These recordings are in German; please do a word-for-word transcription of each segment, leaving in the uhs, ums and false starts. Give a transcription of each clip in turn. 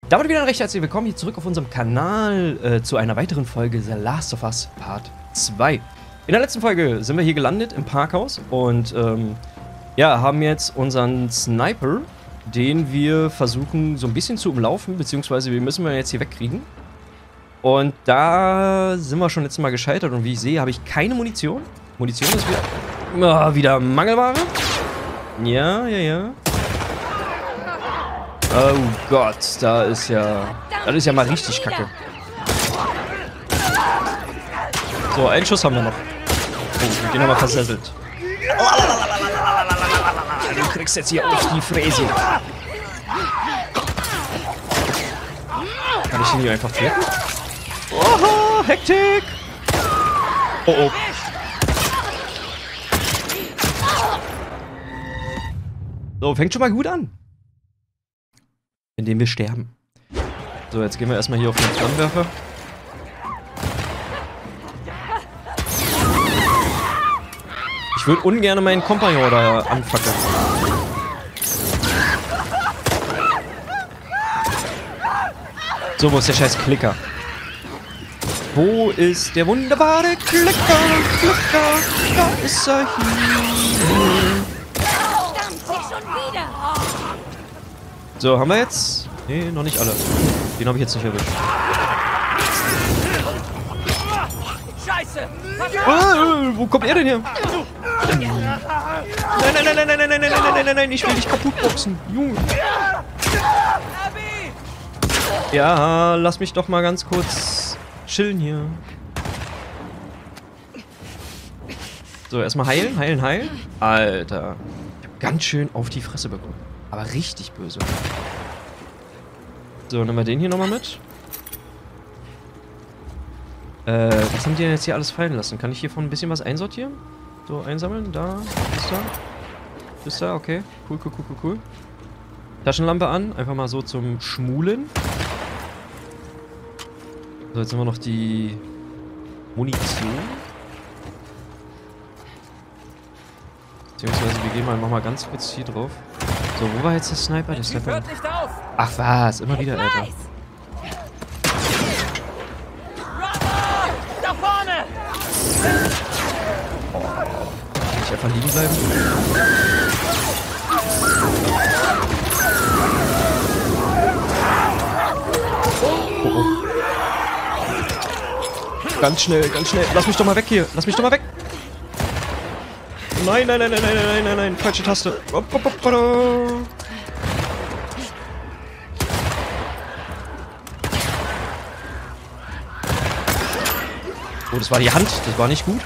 Damit wieder ein recht herzlich willkommen hier zurück auf unserem Kanal äh, zu einer weiteren Folge The Last of Us Part zwei. In der letzten Folge sind wir hier gelandet im Parkhaus und ähm, ja, haben jetzt unseren Sniper, den wir versuchen so ein bisschen zu umlaufen, beziehungsweise wir müssen wir jetzt hier wegkriegen. Und da sind wir schon letztes Mal gescheitert und wie ich sehe, habe ich keine Munition. Munition ist wieder, oh, wieder Mangelware. Ja, ja, ja. Oh Gott, da ist ja... Das ist ja mal richtig kacke. So, einen Schuss haben wir noch. Oh, den haben wir versesselt. Du kriegst jetzt hier auf die Fräse. Kann ich den hier einfach töten? Oha, Hektik! Oh, oh. So, fängt schon mal gut an. Indem wir sterben. So, jetzt gehen wir erstmal hier auf den Flammenwerfer. Ich würde ungern meinen Kompagnon da anfackeln. So, wo ist der scheiß Klicker? Wo ist der wunderbare Klicker? Klicker, da ist er hier. So, haben wir jetzt? Nee, noch nicht alle. Den habe ich jetzt nicht erwischt. Scheiße! Oh, wo kommt er denn her? Nein, nein, nein, nein, nein, nein, nein, nein, nein, nein, nein, nein, ich will dich kaputt boxen. Junge. Ja, lass mich doch mal ganz kurz chillen hier. So, erstmal heilen, heilen, heilen. Alter. Ich hab ganz schön auf die Fresse bekommen. Aber richtig böse. So, nehmen wir den hier nochmal mit. Äh, was haben die denn jetzt hier alles fallen lassen? Kann ich hiervon ein bisschen was einsortieren? So, einsammeln. Da, ist da. Ist da, okay. Cool, cool, cool, cool, cool. Taschenlampe an. Einfach mal so zum Schmulen. So, jetzt haben wir noch die Munition. Beziehungsweise wir gehen mal, machen mal ganz kurz hier drauf. So, wo war jetzt der Sniper? Der Sniper. Hört nicht auf! Ach was, immer wieder, Alter. Da vorne! Oh. Kann ich einfach liegen bleiben? Oh, oh. Ganz schnell, ganz schnell. Lass mich doch mal weg hier. Lass mich doch mal weg. Nein, nein, nein, nein, nein, nein, nein, nein. Falsche Taste. Oh, das war die Hand. Das war nicht gut.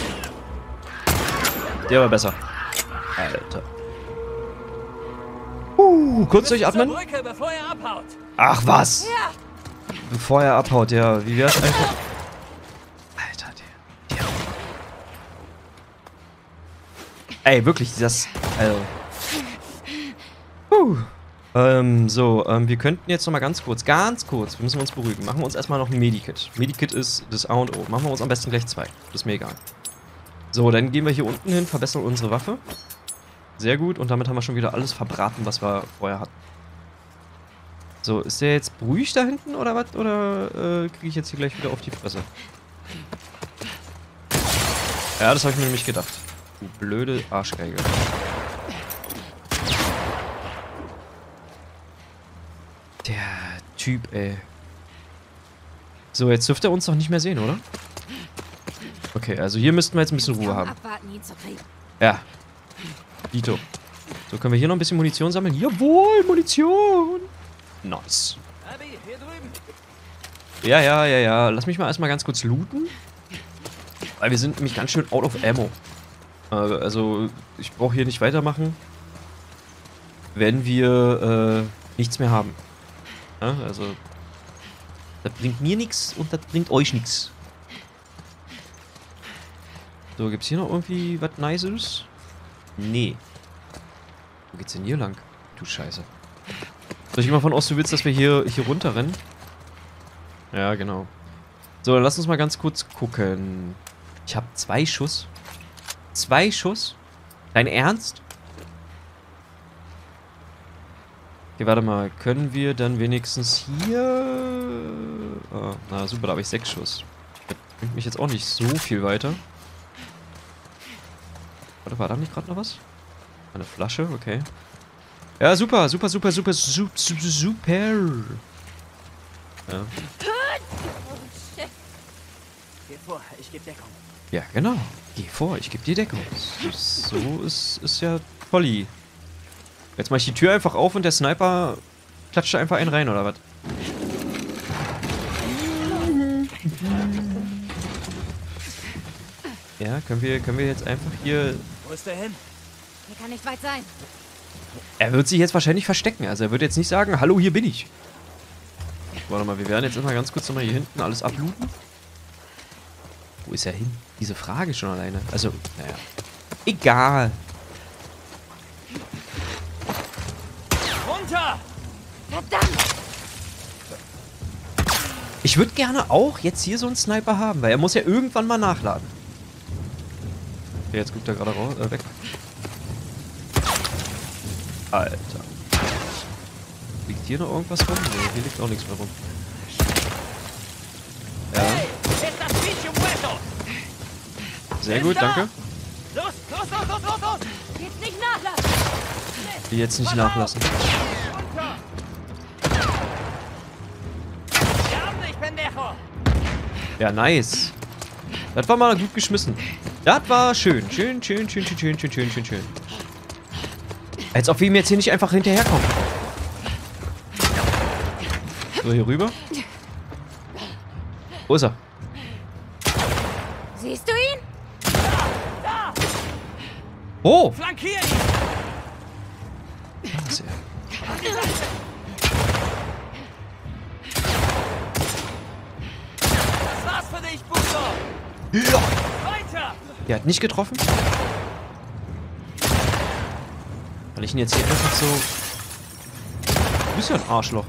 Der war besser. Alter. Uh, kurz durchatmen. Brücke, bevor er abhaut. Ach was. Ja. Bevor er abhaut, ja. Wie wär's einfach... Alter, der... der... Ey, wirklich, das... Also... Puh. Ähm, so, ähm, wir könnten jetzt noch mal ganz kurz, ganz kurz, wir müssen uns beruhigen. Machen wir uns erstmal noch ein Medikit. Medikit ist das A und O. Machen wir uns am besten gleich zwei. Das ist mir egal. So, dann gehen wir hier unten hin, verbessern unsere Waffe. Sehr gut, und damit haben wir schon wieder alles verbraten, was wir vorher hatten. So, ist der jetzt ruhig da hinten oder was? Oder äh, kriege ich jetzt hier gleich wieder auf die Fresse? Ja, das habe ich mir nämlich gedacht. Du blöde Arschgeige. Der Typ, ey. So, jetzt dürfte er uns doch nicht mehr sehen, oder? Okay, also hier müssten wir jetzt ein bisschen Ruhe haben. Ja. Dito. So, können wir hier noch ein bisschen Munition sammeln? Jawohl, Munition! Nice. Ja, ja, ja, ja. Lass mich mal erstmal ganz kurz looten. Weil wir sind nämlich ganz schön out of ammo. Äh, also, ich brauche hier nicht weitermachen, wenn wir äh, nichts mehr haben. Ja, also, das bringt mir nichts und das bringt euch nichts. So, gibt's hier noch irgendwie was Nices? Nee. Wo geht's denn hier lang? Du Scheiße. Soll ich mal von aus, du willst, dass wir hier, hier runterrennen? Ja, genau. So, dann lass uns mal ganz kurz gucken. Ich habe zwei Schuss. Zwei Schuss? Dein Ernst? Okay, warte mal. Können wir dann wenigstens hier... Oh, na super, da habe ich sechs Schuss. Das bringt mich jetzt auch nicht so viel weiter. Warte, war da nicht gerade noch was? Eine Flasche, okay. Ja, super, super, super, super, super, super, super. Ja. Oh, shit. Geh vor, ich geb Deckung. Ja, genau. Geh vor, ich gebe dir Deckung. So ist, ist ja Polly. Jetzt mache ich die Tür einfach auf und der Sniper klatscht da einfach einen rein, oder was? Ja, können wir, können wir jetzt einfach hier... Wo ist der hin? Hier kann nicht weit sein. Er wird sich jetzt wahrscheinlich verstecken. Also er wird jetzt nicht sagen, hallo, hier bin ich. Warte mal, wir werden jetzt immer ganz kurz nochmal hier hinten alles ablooten. Wo ist er hin? Diese Frage schon alleine. Also, naja. Egal. Runter! Verdammt! Ich würde gerne auch jetzt hier so einen Sniper haben, weil er muss ja irgendwann mal nachladen. Okay, jetzt guckt er gerade raus, äh, weg. Alter. Liegt hier noch irgendwas rum? Nee, hier liegt auch nichts mehr rum. Ja. Ist das Bicho muerto! Sehr gut, danke. Los, los, los, los, los, los! Jetzt nicht nachlassen! Die jetzt nicht nachlassen. Runter! Wir haben dich, Pendejo! Ja, nice. Das war mal gut geschmissen. Das war schön. Schön, schön, schön, schön, schön, schön, schön, schön, schön. Als ob wir ihm jetzt hier nicht einfach hinterherkommen. So, hier rüber. Wo ist er? Siehst du ihn? Oh! Flankier ihn! Da ist er. Das war's für dich, Buso! Ja. Weiter! Der hat nicht getroffen. Weil ich ihn jetzt hier einfach so... Du bist ja ein Arschloch.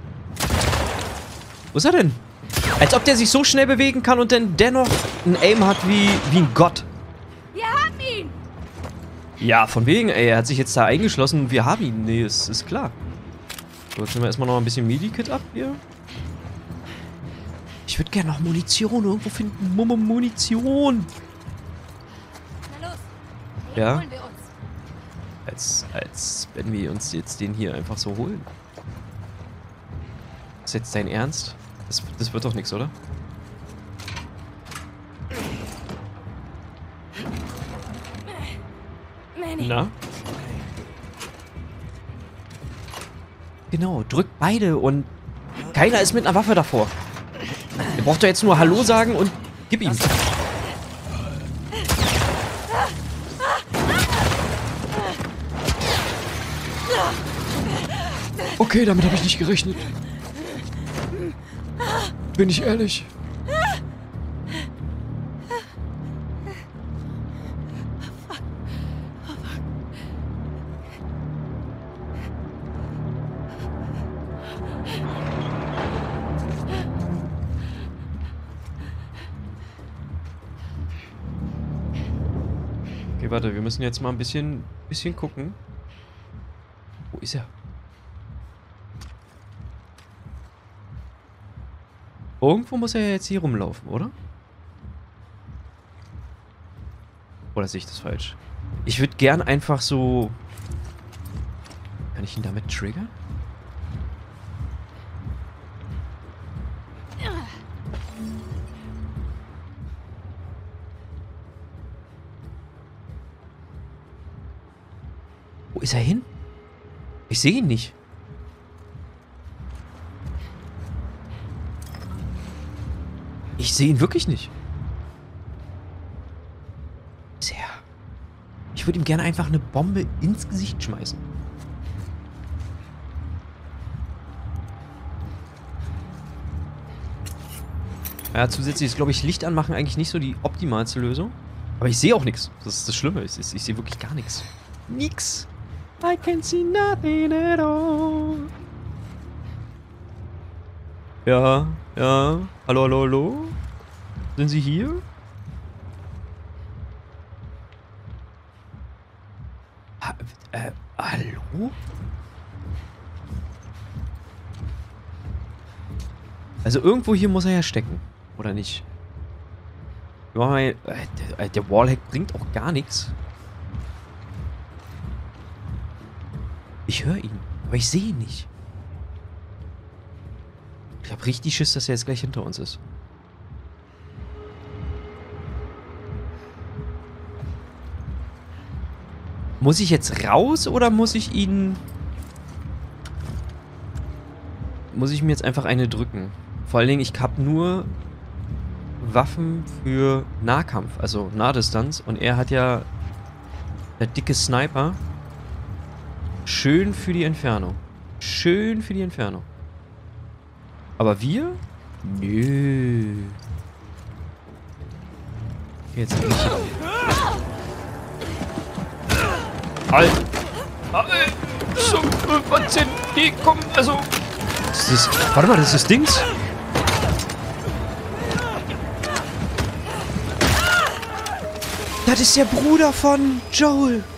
Wo ist er denn? Als ob der sich so schnell bewegen kann und dann dennoch ein Aim hat wie, wie ein Gott. Wir haben ihn! Ja, von wegen, ey. Er hat sich jetzt da eingeschlossen und wir haben ihn. Nee, ist, ist klar. So, jetzt nehmen wir erstmal noch ein bisschen Medi-Kit ab hier. Ich würde gerne noch Munition irgendwo finden. Mumme Munition. Na los! Den Ja? holen wir uns. Als, als wenn wir uns jetzt den hier einfach so holen. Ist jetzt dein Ernst? Das, das wird doch nichts, oder? Manny, Na? Genau, drückt beide und keiner ist mit einer Waffe davor. Ihr braucht doch jetzt nur Hallo sagen und gib ihm. Okay, damit habe ich nicht gerechnet. Bin ich ehrlich. Okay, warte, wir müssen jetzt mal ein bisschen, bisschen gucken. Wo ist er? Irgendwo muss er ja jetzt hier rumlaufen, oder? Oder sehe ich das falsch? Ich würde gern einfach so... Kann ich ihn damit triggern? Wo ist er hin? Ich sehe ihn nicht. Ich sehe ihn wirklich nicht. Sehr. Ich würde ihm gerne einfach eine Bombe ins Gesicht schmeißen. Ja, zusätzlich ist, glaube ich, Licht anmachen eigentlich nicht so die optimalste Lösung. Aber ich sehe auch nichts. Das ist das Schlimme. Ich, ich, ich sehe wirklich gar nichts. Nix. I can see nothing at all. Ja, ja. Hallo, hallo, hallo? Sind Sie hier? Ha, äh, hallo? Also irgendwo hier muss er ja stecken. Oder nicht? Ja, äh, der, der Wallhack bringt auch gar nichts. Ich höre ihn, aber ich sehe ihn nicht. Ich habe richtig Schiss, dass er jetzt gleich hinter uns ist. Muss ich jetzt raus oder muss ich ihn... Muss ich mir jetzt einfach eine drücken? Vor allen Dingen, ich habe nur Waffen für Nahkampf, also Nahdistanz. Und er hat ja der dicke Sniper. Schön für die Entfernung. Schön für die Entfernung. Aber wir? Nö. Jetzt bin ich... Alter! So, was sind die? Komm, also... Das ist, warte mal, das ist das Dings? Das ist der Bruder von Joel.